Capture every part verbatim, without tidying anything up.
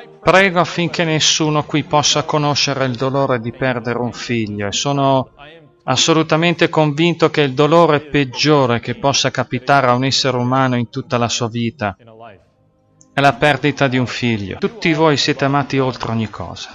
Prego affinché nessuno qui possa conoscere il dolore di perdere un figlio e sono assolutamente convinto che il dolore peggiore che possa capitare a un essere umano in tutta la sua vita è la perdita di un figlio. Tutti voi siete amati oltre ogni cosa.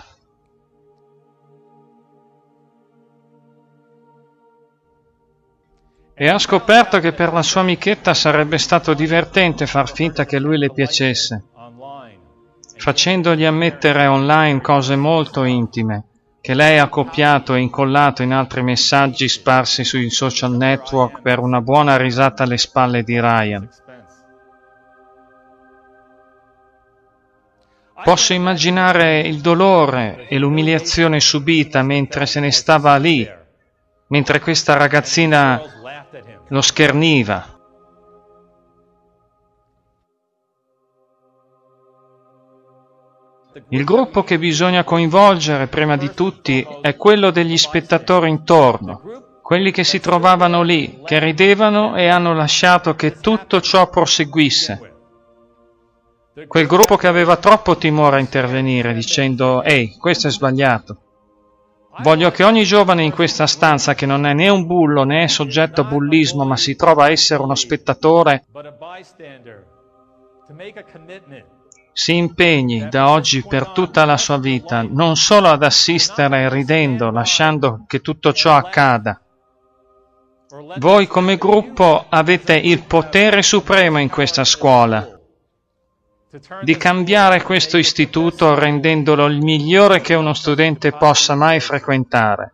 E ha scoperto che per la sua amichetta sarebbe stato divertente far finta che lui le piacesse, facendogli ammettere online cose molto intime che lei ha copiato e incollato in altri messaggi sparsi sui social network per una buona risata alle spalle di Ryan. Posso immaginare il dolore e l'umiliazione subita mentre se ne stava lì, mentre questa ragazzina lo scherniva. Il gruppo che bisogna coinvolgere prima di tutti è quello degli spettatori intorno, quelli che si trovavano lì, che ridevano e hanno lasciato che tutto ciò proseguisse. Quel gruppo che aveva troppo timore a intervenire dicendo «Ehi, questo è sbagliato». Voglio che ogni giovane in questa stanza che non è né un bullo né è soggetto a bullismo ma si trova a essere uno spettatore si impegni da oggi per tutta la sua vita non solo ad assistere ridendo, lasciando che tutto ciò accada. Voi come gruppo avete il potere supremo in questa scuola di cambiare questo istituto rendendolo il migliore che uno studente possa mai frequentare.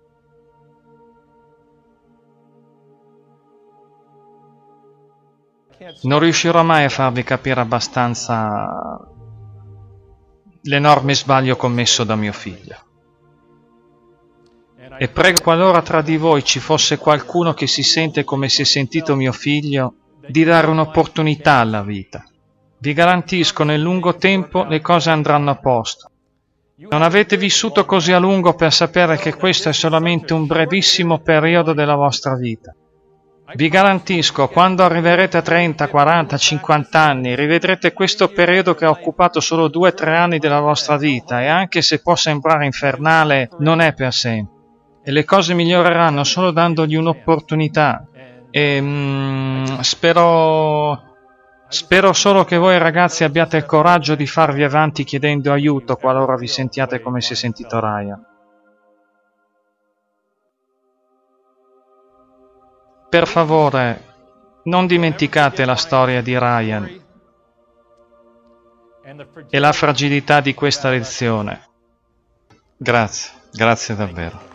Non riuscirò mai a farvi capire abbastanza l'enorme sbaglio commesso da mio figlio. E prego, qualora tra di voi ci fosse qualcuno che si sente come si è sentito mio figlio, di dare un'opportunità alla vita. Vi garantisco, nel lungo tempo le cose andranno a posto. Non avete vissuto così a lungo per sapere che questo è solamente un brevissimo periodo della vostra vita. Vi garantisco, quando arriverete a trenta, quaranta, cinquanta anni, rivedrete questo periodo che ha occupato solo due tre anni della vostra vita e anche se può sembrare infernale, non è per sempre. E le cose miglioreranno solo dandogli un'opportunità. E mm, spero... Spero solo che voi ragazzi abbiate il coraggio di farvi avanti chiedendo aiuto qualora vi sentiate come si è sentito Ryan. Per favore, non dimenticate la storia di Ryan e la fragilità di questa lezione. Grazie, grazie davvero.